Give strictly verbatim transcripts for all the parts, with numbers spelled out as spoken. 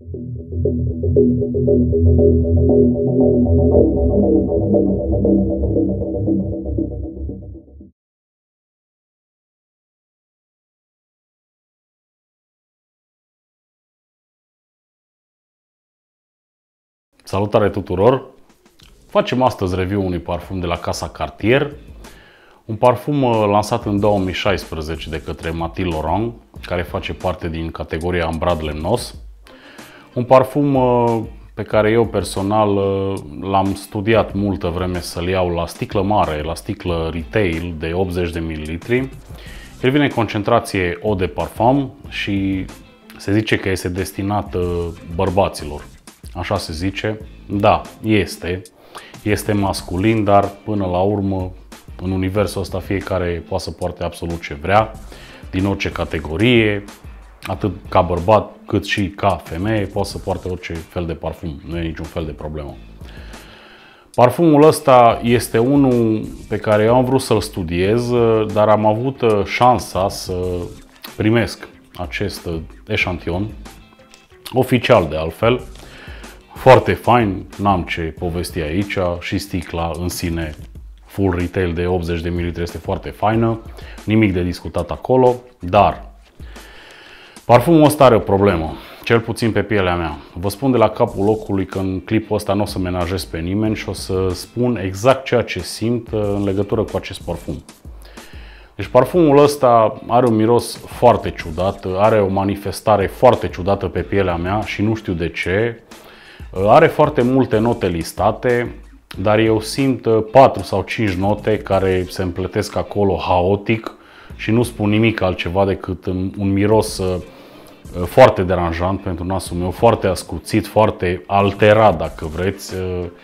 Salutare tuturor! Facem astăzi review unui parfum de la casa Cartier. Un parfum lansat în două mii șaisprezece de către Mathilde Laurent, care face parte din categoria ambrad lemnos. Un parfum pe care eu personal l-am studiat multă vreme să-l iau la sticlă mare, la sticlă retail de optzeci de mililitri. El vine în concentrație eau de parfum și se zice că este destinat bărbaților. Așa se zice. Da, este. Este masculin, dar până la urmă, în universul ăsta, fiecare poate să poarte absolut ce vrea, din orice categorie, atât ca bărbat cât și ca femeie, poate să poarte orice fel de parfum, nu e niciun fel de problemă. Parfumul ăsta este unul pe care eu am vrut să-l studiez, dar am avut șansa să primesc acest eșantion, oficial de altfel. Foarte fain, n-am ce povesti aici, și sticla în sine full retail de optzeci de mililitri este foarte faină, nimic de discutat acolo, dar parfumul ăsta are o problemă, cel puțin pe pielea mea. Vă spun de la capul locului că în clipul ăsta nu o să menajez pe nimeni și o să spun exact ceea ce simt în legătură cu acest parfum. Deci parfumul ăsta are un miros foarte ciudat, are o manifestare foarte ciudată pe pielea mea și nu știu de ce. Are foarte multe note listate, dar eu simt patru sau cinci note care se împletesc acolo haotic și nu spun nimic altceva decât un miros foarte deranjant pentru nasul meu, foarte ascuțit, foarte alterat dacă vreți.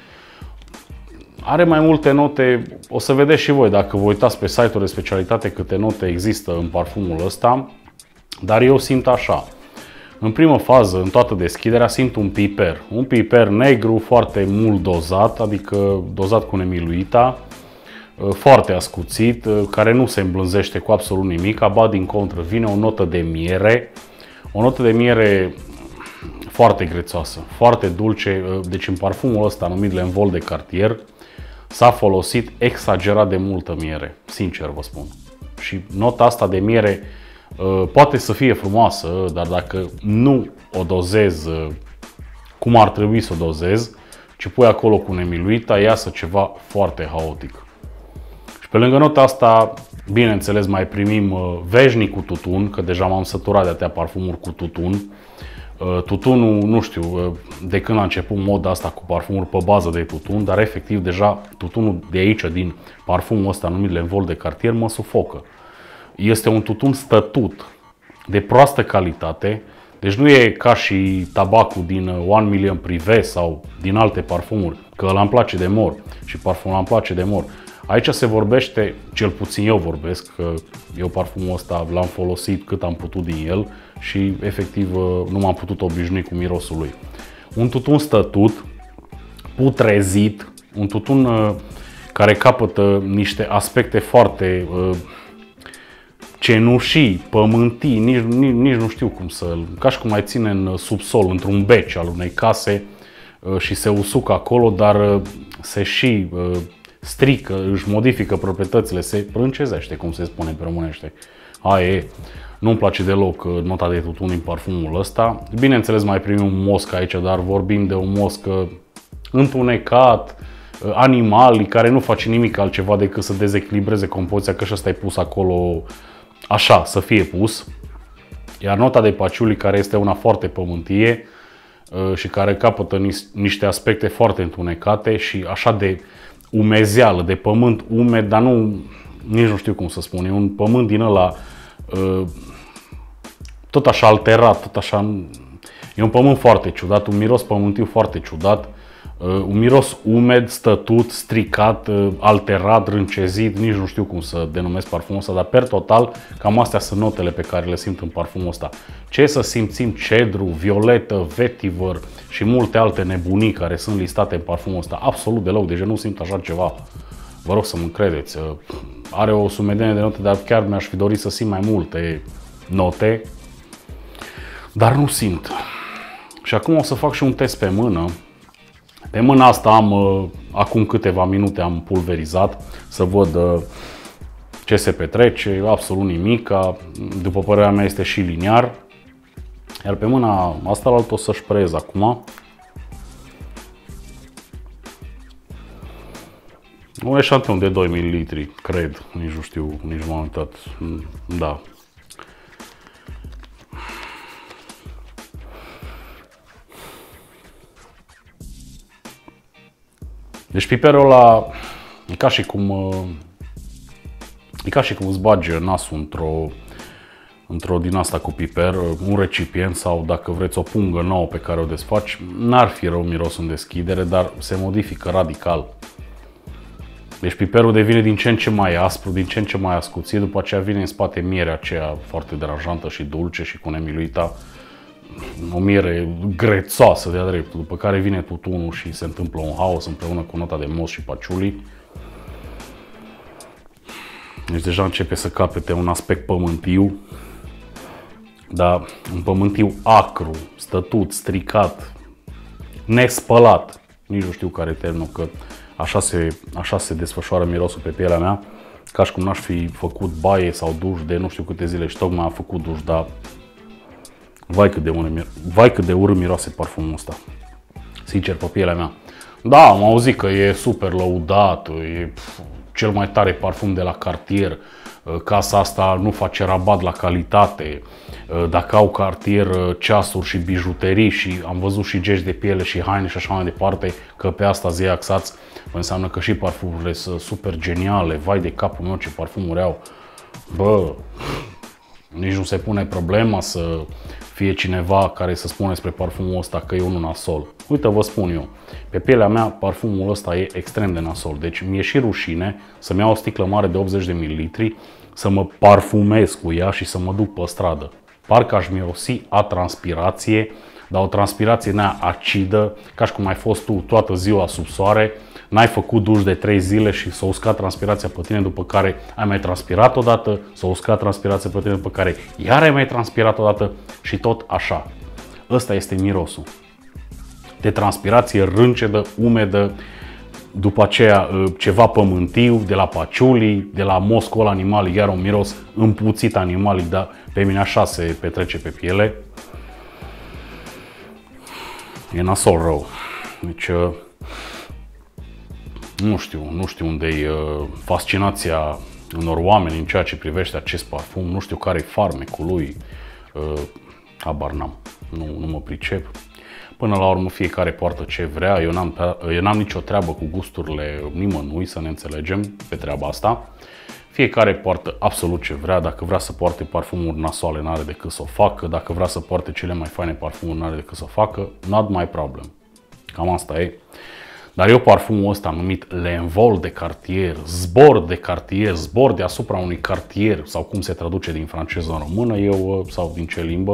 Are mai multe note, o să vedeți și voi dacă vă uitați pe site-ul de specialitate câte note există în parfumul ăsta, dar eu simt așa. În primă fază, în toată deschiderea, simt un piper. Un piper negru, foarte mult dozat, adică dozat cu nemiluita, foarte ascuțit, care nu se îmblânzește cu absolut nimic, ba din contră vine o notă de miere, o notă de miere foarte grețoasă, foarte dulce. Deci în parfumul ăsta numit L'Envol de Cartier s-a folosit exagerat de multă miere, sincer vă spun. Și nota asta de miere poate să fie frumoasă, dar dacă nu o dozez cum ar trebui să o dozez, ci pui acolo cu nemiluita, iasă ceva foarte haotic. Și pe lângă nota asta, bineînțeles, mai primim veșnic cu tutun, că deja m-am săturat de atâtea parfumuri cu tutun. Tutunul, nu știu de când a început moda asta cu parfumuri pe bază de tutun, dar efectiv deja tutunul de aici, din parfumul ăsta numit L'Envol de Cartier, mă sufocă. Este un tutun stătut, de proastă calitate, deci nu e ca și tabacul din One Million Privé sau din alte parfumuri, că ăla îmi place de mor și parfumul îmi place de mor. Aici se vorbește, cel puțin eu vorbesc, că eu parfumul ăsta l-am folosit cât am putut din el și efectiv nu m-am putut obișnui cu mirosul lui. Un tutun stătut, putrezit, un tutun care capătă niște aspecte foarte cenușii, pământii, nici, nici, nici nu știu cum să, ca și cum mai ține în subsol, într-un beci al unei case și se usucă acolo, dar se și strică, își modifică proprietățile, se prâncezește, cum se spune pe românește. Aia e, nu-mi place deloc nota de tutun din parfumul ăsta. Bineînțeles mai primim un mosc aici, dar vorbim de un mosc întunecat, animal, care nu face nimic altceva decât să dezechilibreze compoziția, că și ăsta e pus acolo așa, să fie pus. Iar nota de paciuli, care este una foarte pământie și care capătă niște aspecte foarte întunecate și așa de umezeală, de pământ umed, dar nu, nici nu știu cum să spun, e un pământ din ăla tot așa alterat, tot așa, e un pământ foarte ciudat, un miros pământiu foarte ciudat. Un miros umed, stătut, stricat, alterat, râncezit, nici nu știu cum să denumesc parfumul ăsta, dar per total cam astea sunt notele pe care le simt în parfumul ăsta. Ce să simțim? Cedru, violetă, vetiver și multe alte nebunii care sunt listate în parfumul ăsta. Absolut deloc, deja nu simt așa ceva. Vă rog să mă credeți. Are o sumedenie de note, dar chiar mi-aș fi dorit să simt mai multe note, dar nu simt. Și acum o să fac și un test pe mână. Pe mâna asta am, acum câteva minute am pulverizat, să văd ce se petrece, absolut nimic. După părerea mea este și liniar. Iar pe mâna asta la altă o să șprez acum. Un eșantion de doi mililitri, cred, nici nu știu, nici nu m-am uitat. Da. Deci piperul ăla e ca și cum e ca și cum îți bagi nasul într-o într-o din asta cu piper, un recipient sau dacă vreți o pungă nouă pe care o desfaci, n-ar fi rău miros în deschidere, dar se modifică radical. Deci piperul devine din ce în ce mai aspru, din ce în ce mai ascuțit, după aceea vine în spate mierea aceea foarte deranjantă și dulce și cu nemiluita, o miere grețoasă de-a dreptul, după care vine tutunul și se întâmplă un haos împreună cu nota de moz și paciuli. Deci deja începe să capete un aspect pământiu, dar un pământiu acru, stătut, stricat, nespălat, nici nu știu care e termenul, că așa se, așa se desfășoară mirosul pe pielea mea, ca și cum n-aș fi făcut baie sau duș de nu știu câte zile și tocmai am făcut duș, dar vai cât de urât, vai cât de urât miroase parfumul ăsta, sincer, pe pielea mea. Da, am auzit că e super lăudat, e cel mai tare parfum de la Cartier, casa asta nu face rabat la calitate, dacă au Cartier ceasuri și bijuterii și am văzut și gești de piele și haine și așa mai departe, că pe asta zi axați, înseamnă că și parfumurile sunt super geniale, vai de capul meu ce parfumuri au. Bă, nici nu se pune problema să fie cineva care să spună despre parfumul ăsta că e unul nasol. Uite, vă spun eu, pe pielea mea parfumul ăsta e extrem de nasol, deci mi-e și rușine să-mi iau o sticlă mare de optzeci de mililitri, să mă parfumez cu ea și să mă duc pe stradă. Parcă aș mirosi a transpirație, dar o transpirație nea acidă, ca și cum ai fost tu toată ziua sub soare, n-ai făcut duș de trei zile și s-a uscat transpirația pe tine, după care ai mai transpirat odată, s-a uscat transpirația pe tine, după care iar ai mai transpirat odată și tot așa. Ăsta este mirosul. De transpirație râncedă, umedă, după aceea ceva pământiu, de la paciuli, de la moscul animalic, iar un miros împuțit animalic, dar pe mine așa se petrece pe piele. E nasol rău. Deci, nu știu, nu știu unde e fascinația unor oameni în ceea ce privește acest parfum, nu știu care e farmecul lui, habar n-am, nu, nu mă pricep. Până la urmă fiecare poartă ce vrea, eu n-am, eu n-am nicio treabă cu gusturile nimănui, să ne înțelegem pe treaba asta. Fiecare poartă absolut ce vrea, dacă vrea să poarte parfumuri nasoale, n-are decât să o facă, dacă vrea să poarte cele mai faine parfumuri, n-are decât să o facă, not my problem. Cam asta e. Dar eu parfumul ăsta numit L'Envol de Cartier, zbor de Cartier, zbor deasupra unui Cartier, sau cum se traduce din franceză în română, eu, sau din ce limbă,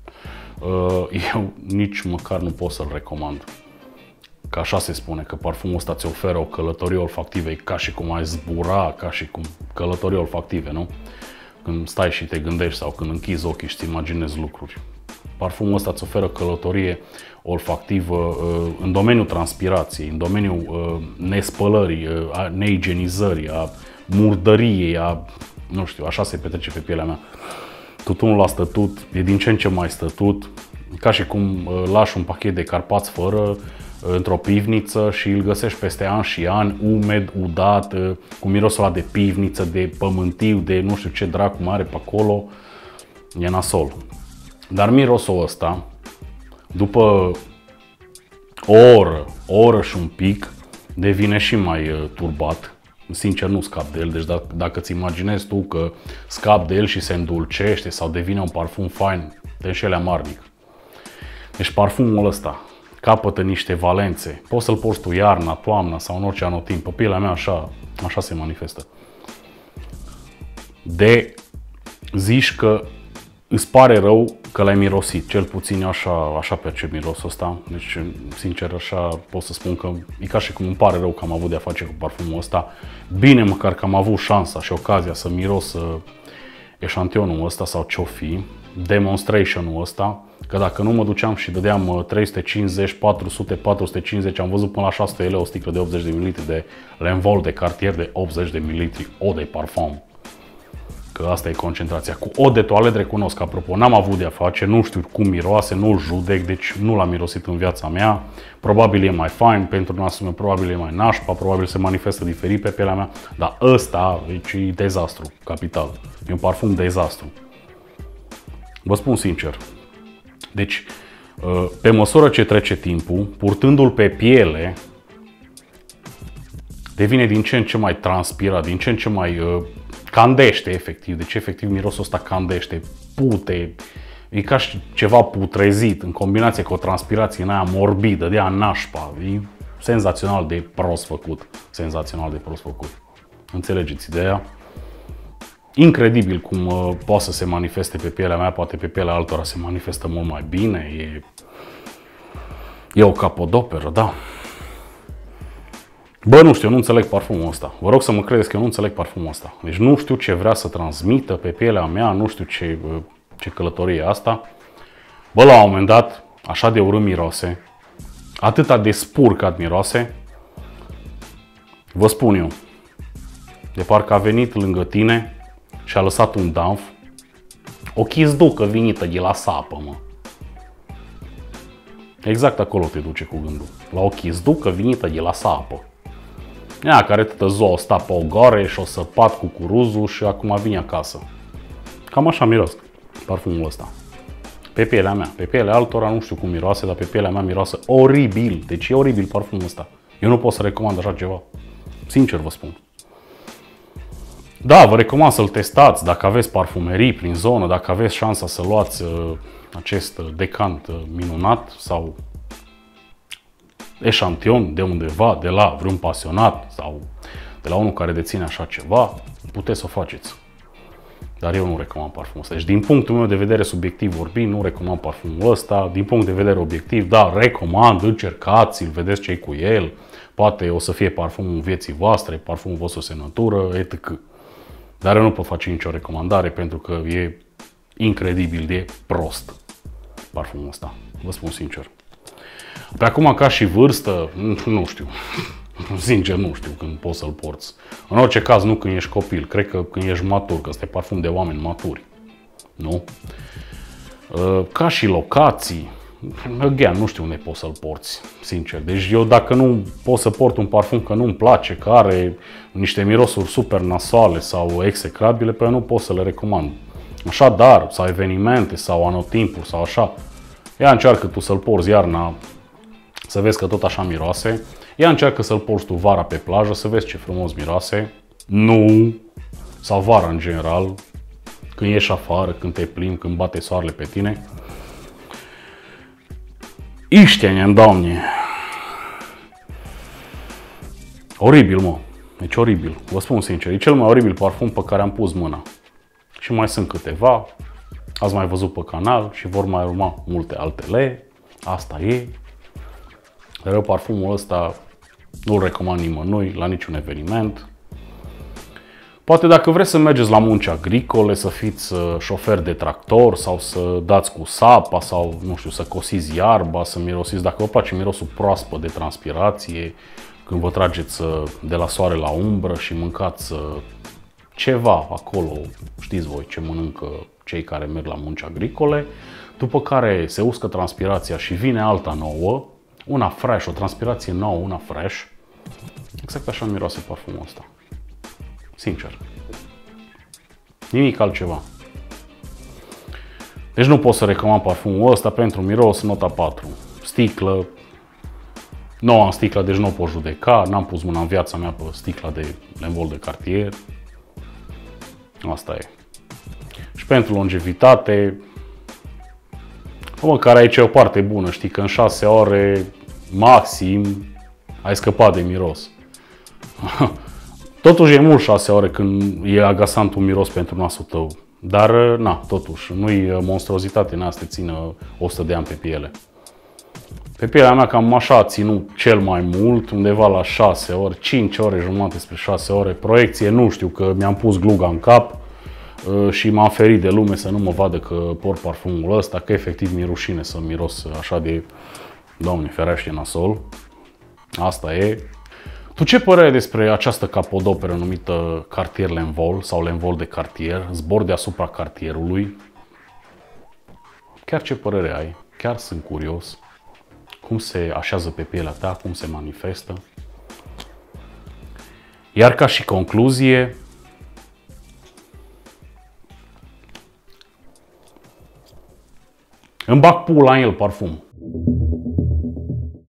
eu nici măcar nu pot să-l recomand. Că așa se spune, că parfumul ăsta ți oferă o călătorie olfactivă, e ca și cum ai zbura, ca și cum călătorii olfactive, nu? Când stai și te gândești sau când închizi ochii și îți imaginezi lucruri. Parfumul ăsta îți oferă călătorie olfactivă în domeniul transpirației, în domeniul nespălării, a neigienizării, a murdăriei, a, nu știu, așa se petrece pe pielea mea. Tutunul la stătut e din ce în ce mai stătut, ca și cum lași un pachet de carpați fără într-o pivniță și îl găsești peste ani și ani, umed, udat, cu mirosul ăla de pivniță, de pământiu, de nu știu ce dracu mai are pe acolo, e nasol. Dar mirosul ăsta, după o oră, o oră și un pic, devine și mai turbat. Sincer, nu scap de el, deci dacă, dacă îți imaginezi tu că scap de el și se îndulcește sau devine un parfum fain, te înșeli amarnic. Deci parfumul ăsta capătă niște valențe. Poți să-l porți tu iarna, toamna sau în orice anotimp. Pe pielea mea așa, așa se manifestă. De zici că îți pare rău că l-ai mirosit, cel puțin așa, așa percep mirosul ăsta. Deci, sincer, așa pot să spun că e ca și cum îmi pare rău că am avut de-a face cu parfumul ăsta. Bine măcar că am avut șansa și ocazia să miros eșantionul ăsta sau ce-o fi. demonstration-ul ăsta, că dacă nu mă duceam și dădeam trei sute cincizeci, patru sute, patru sute cincizeci, am văzut până la șase sute de lei o sticlă de optzeci de mililitri de Lenvol de Cartier de optzeci de mililitri, eau de parfum. Că asta e concentrația. Cu eau de toalet recunosc, apropo, n-am avut de-a face, nu știu cum miroase, nu-l judec, deci nu l-am mirosit în viața mea. Probabil e mai fain, pentru nasul meu probabil e mai nașpa, probabil se manifestă diferit pe pielea mea, dar ăsta deci, e dezastru, capital. E un parfum dezastru. Vă spun sincer. Deci, pe măsură ce trece timpul, purtându-l pe piele, devine din ce în ce mai transpirat, din ce în ce mai uh, candește efectiv. Deci efectiv mirosul ăsta candește, pute, e ca și ceva putrezit în combinație cu o transpirație în aia morbidă, de aia nașpa. E senzațional de prost făcut, senzațional de prost făcut. Înțelegeți ideea? Incredibil cum uh, poate să se manifeste pe pielea mea, poate pe pielea altora se manifestă mult mai bine. E, e o capodoperă, da. Bă, nu știu, nu înțeleg parfumul ăsta. Vă rog să mă credeți că eu nu înțeleg parfumul ăsta. Deci nu știu ce vrea să transmită pe pielea mea, nu știu ce, ce călătorie e asta. Bă, la un moment dat, așa de urât mirose, atâta de spurcat miroase, vă spun eu, de parcă a venit lângă tine și a lăsat un danf, o chizducă vinită de la sapă, mă. Exact acolo te duce cu gândul, la o chizducă vinită de la sapă. Ea care tătă zoa sta pe o goare și o săpat cu curuzul și acum vine acasă. Cam așa miros parfumul ăsta. Pe pielea mea, pe pielea altora nu știu cum miroase, dar pe pielea mea miroase oribil. Deci e oribil parfumul ăsta. Eu nu pot să recomand așa ceva. Sincer vă spun. Da, vă recomand să-l testați dacă aveți parfumerii prin zonă, dacă aveți șansa să luați uh, acest decant uh, minunat sau eșantion de undeva, de la vreun pasionat sau de la unul care deține așa ceva, puteți să o faceți. Dar eu nu recomand parfumul ăsta. Deci din punctul meu de vedere subiectiv vorbind, nu recomand parfumul ăsta. Din punct de vedere obiectiv, da, recomand, încercați-l, vedeți ce-i cu el. Poate o să fie parfumul vieții voastre, parfumul vostru semnătură, et cetera. Dar eu nu pot face nicio recomandare pentru că e incredibil de prost parfumul ăsta. Vă spun sincer. Pe acum, ca și vârstă, nu știu. Sincer, nu știu când poți să-l porți. În orice caz, nu când ești copil. Cred că când ești matur, că ăsta e parfum de oameni maturi. Nu? Ca și locații, again, nu știu unde poți să-l porți, sincer. Deci eu dacă nu pot să port un parfum că nu-mi place, că are niște mirosuri super nasoale sau execrabile, pe eu nu pot să le recomand. Așadar, sau evenimente, sau anotimpuri, sau așa, ia încearcă tu să-l porți iarna, să vezi că tot așa miroase. Ia încearcă să-l porți tu vara pe plajă, să vezi ce frumos miroase. Nu, sau vara în general, când ieși afară, când te plimbi, când bate soarele pe tine. Iște-ne, Doamne! Oribil, mă. Deci oribil. Vă spun sincer, e cel mai oribil parfum pe care am pus mâna. Și mai sunt câteva. Ați mai văzut pe canal și vor mai urma multe altele. Asta e. Dar eu parfumul ăsta nu-l recomand nimănui la niciun eveniment. Poate dacă vreți să mergeți la munci agricole, să fiți șofer de tractor sau să dați cu sapa sau, nu știu, să cosiți iarba, să mirosiți, dacă vă place mirosul proaspăt de transpirație, când vă trageți de la soare la umbră și mâncați ceva acolo, știți voi ce mănâncă cei care merg la munci agricole, după care se uscă transpirația și vine alta nouă, una fresh, o transpirație nouă, una fresh, exact așa miroase parfumul ăsta. Sincer. Nimic altceva. Deci nu pot să recomand parfumul ăsta pentru miros, nota patru. Sticlă. Nu am sticlă, deci nu o pot judeca. N-am pus mâna în viața mea pe sticla de Lenvol de Cartier. Asta e. Și pentru longevitate, măcar aici e o parte bună, știi, că în șase ore maxim ai scăpat de miros. Totuși e mult șase ore când e agasant un miros pentru nasul tău. Dar, na, totuși, nu-i monstruozitate în asta, țină o sută de ani pe piele. Pe pielea mea cam așa a ținut cel mai mult, undeva la șase ore, cinci ore jumate spre șase ore. Proiecție nu știu, că mi-am pus gluga în cap. și m-am ferit de lume să nu mă vadă că port parfumul ăsta, că efectiv mi-e rușine să miros așa de, Doamne ferește, nasol. Asta e. Tu ce părere ai despre această capodoperă numită Cartier L'Envol sau L'Envol de Cartier, zbor deasupra cartierului? Chiar ce părere ai? Chiar sunt curios. Cum se așează pe pielea ta, cum se manifestă. Iar ca și concluzie, îmi bag pula în el parfum.